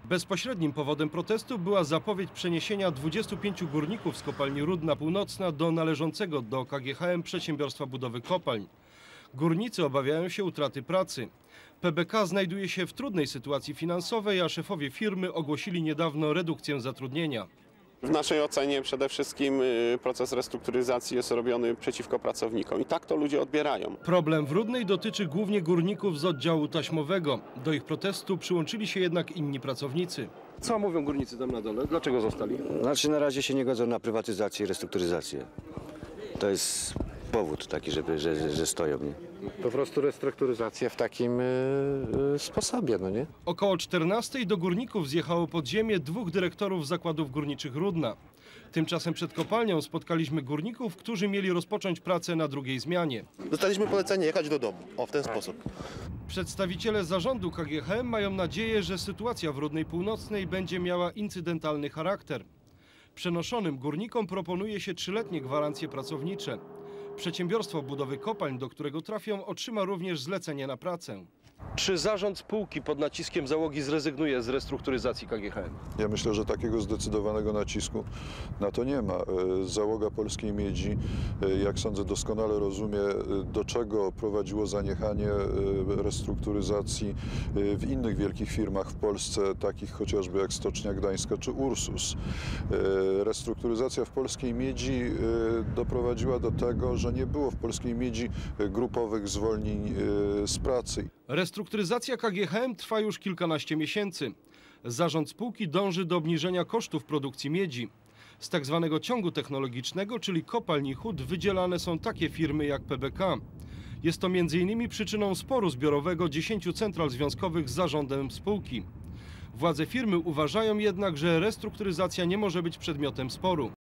Bezpośrednim powodem protestu była zapowiedź przeniesienia 25 górników z kopalni Rudna Północna do należącego do KGHM Przedsiębiorstwa Budowy Kopalń. Górnicy obawiają się utraty pracy. PBK znajduje się w trudnej sytuacji finansowej, a szefowie firmy ogłosili niedawno redukcję zatrudnienia. W naszej ocenie przede wszystkim proces restrukturyzacji jest robiony przeciwko pracownikom i tak to ludzie odbierają. Problem w Rudnej dotyczy głównie górników z oddziału taśmowego. Do ich protestu przyłączyli się jednak inni pracownicy. Co mówią górnicy tam na dole? Dlaczego zostali? Znaczy na razie się nie godzą na prywatyzację i restrukturyzację. To jest powód taki, że stoją. Nie? Po prostu restrukturyzacja w takim sposobie, no nie? Około 14 do górników zjechało pod ziemię 2 dyrektorów zakładów górniczych Rudna. Tymczasem przed kopalnią spotkaliśmy górników, którzy mieli rozpocząć pracę na drugiej zmianie. Dostaliśmy polecenie jechać do domu. O, w ten sposób. Przedstawiciele zarządu KGHM mają nadzieję, że sytuacja w Rudnej Północnej będzie miała incydentalny charakter. Przenoszonym górnikom proponuje się 3-letnie gwarancje pracownicze. Przedsiębiorstwo budowy kopalń, do którego trafią, otrzyma również zlecenie na pracę. Czy zarząd spółki pod naciskiem załogi zrezygnuje z restrukturyzacji KGHM? Ja myślę, że takiego zdecydowanego nacisku na to nie ma. Załoga Polskiej Miedzi, jak sądzę, doskonale rozumie, do czego prowadziło zaniechanie restrukturyzacji w innych wielkich firmach w Polsce, takich chociażby jak Stocznia Gdańska czy Ursus. Restrukturyzacja w Polskiej Miedzi doprowadziła do tego, że nie było w Polskiej Miedzi grupowych zwolnień z pracy. Restrukturyzacja KGHM trwa już kilkanaście miesięcy. Zarząd spółki dąży do obniżenia kosztów produkcji miedzi. Z tak zwanego ciągu technologicznego, czyli kopalni hut, wydzielane są takie firmy jak PBK. Jest to m.in. przyczyną sporu zbiorowego 10 central związkowych z zarządem spółki. Władze firmy uważają jednak, że restrukturyzacja nie może być przedmiotem sporu.